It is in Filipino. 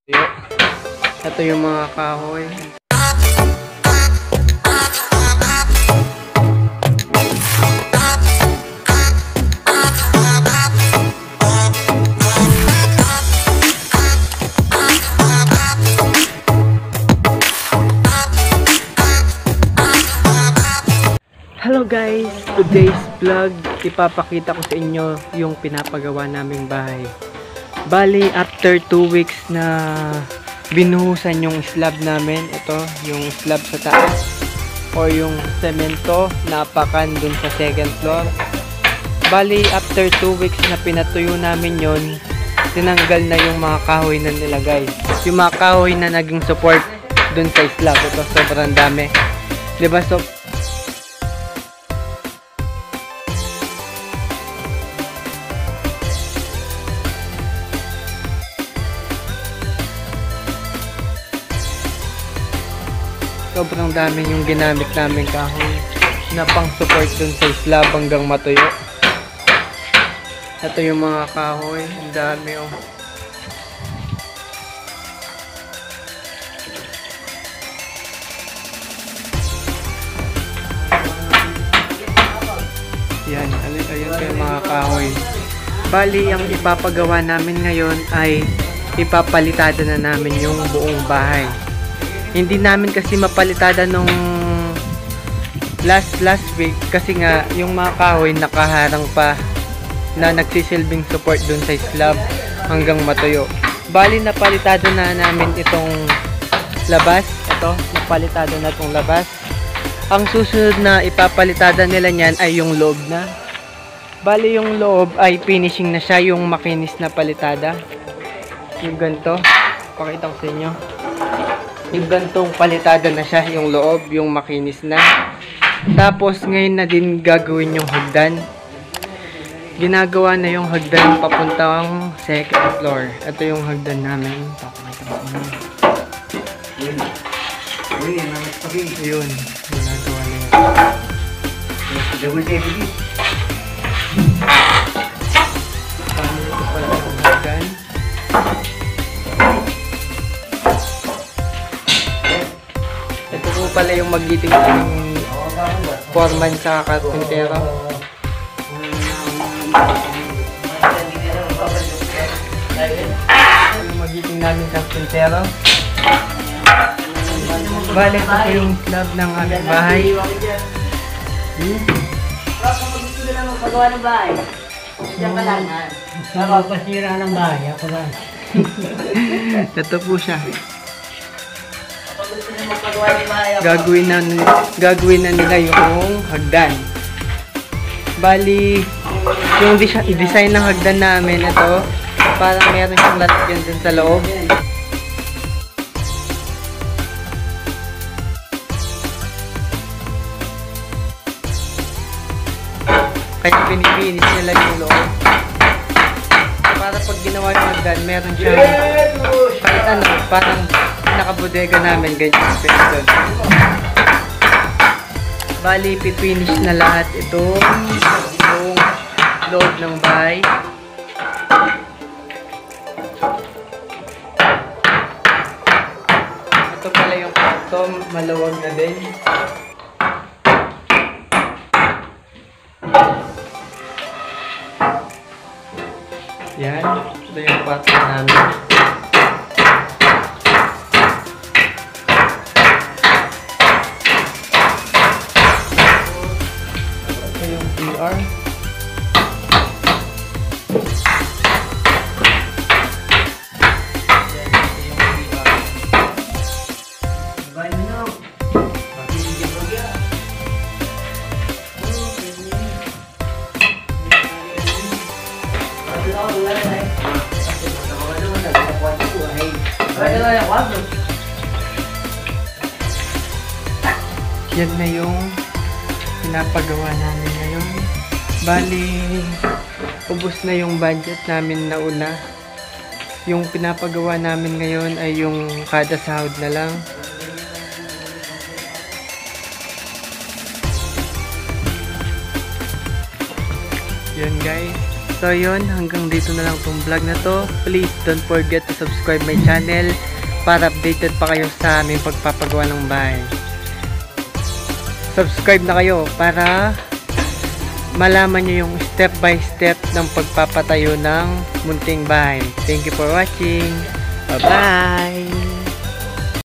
Ito yung mga kahoy. Hello guys! Today's vlog, ipapakita ko sa inyo yung pinapagawa naming bahay. Bali, after 2 weeks na binuhusan yung slab namin, ito, yung slab sa taas or yung semento na apakan dun sa second floor. Bali, after 2 weeks na pinatuyo namin yon, tinanggal na yung mga kahoy na nilagay. Yung mga kahoy na naging support dun sa slab, ito, sobrang dami. Diba? So, sobrang dami yung ginamit namin kahoy na pang support dun sa slab hanggang matuyo. Ito yung mga kahoy, ang dami oh. Yan, ayun yung mga kahoy. Bali, ang ipapagawa namin ngayon ay ipapalitada na namin yung buong bahay. Hindi namin kasi mapalitada nung last week kasi nga yung mga kahoy nakaharang pa na nagsisilbing support dun sa slab hanggang matuyo. Bali, napalitada na namin itong labas. Ito, napalitada na itong labas. Ang susunod na ipapalitada nila niyan ay yung loob na. Bali, yung loob ay finishing na siya, yung makinis na palitada. Yung ganito, pakita ko sa inyo. Yung gantong palitada na siya, yung loob, yung makinis na. Tapos ngayon na din gagawin yung hagdan. Ginagawa na yung hagdan papuntang second floor. Ito yung hagdan namin. Pakita ko sa inyo. Yun, ginagawa na yun. Ito pala yung hagdan. Ito po pala yung magiting ng foreman sa karpintero. Yung magiting namin karpintero. Bale, ito po yung slab ng aming bahay. Kapag gusto nila magpagawa ng bahay, siya pa lang. Nakapasira ng bahay, ako ba? Ito po siya. Gusto nila magpagawa ng bahay, Gagawin na nila yung hagdan. Bali, yung design ng hagdan namin, ito, parang meron siyang lalagyan dun sa loob. Kaya pinipinis nila yung loob. Para pag ginawa yung hagdan, meron siyang parang nakabodega namin, ganyan yung pinagod. Bali, pipinish na lahat itong loob ng bahay. Ito pala yung kwarto, maluwag na din. Yan, ito yung kwarto namin. Ito yung PR. Yan na yung pinapagawa namin ngayon. Bali, ubos na yung budget namin na una. Yung pinapagawa namin ngayon ay yung kada sahod na lang. Yan guys. So yun, hanggang dito na lang tong vlog na to. Please don't forget to subscribe my channel para updated pa kayo sa aming pagpapagawa ng bahay. Subscribe na kayo para malaman nyo yung step by step ng pagpapatayo ng munting bahay. Thank you for watching. Bye-bye!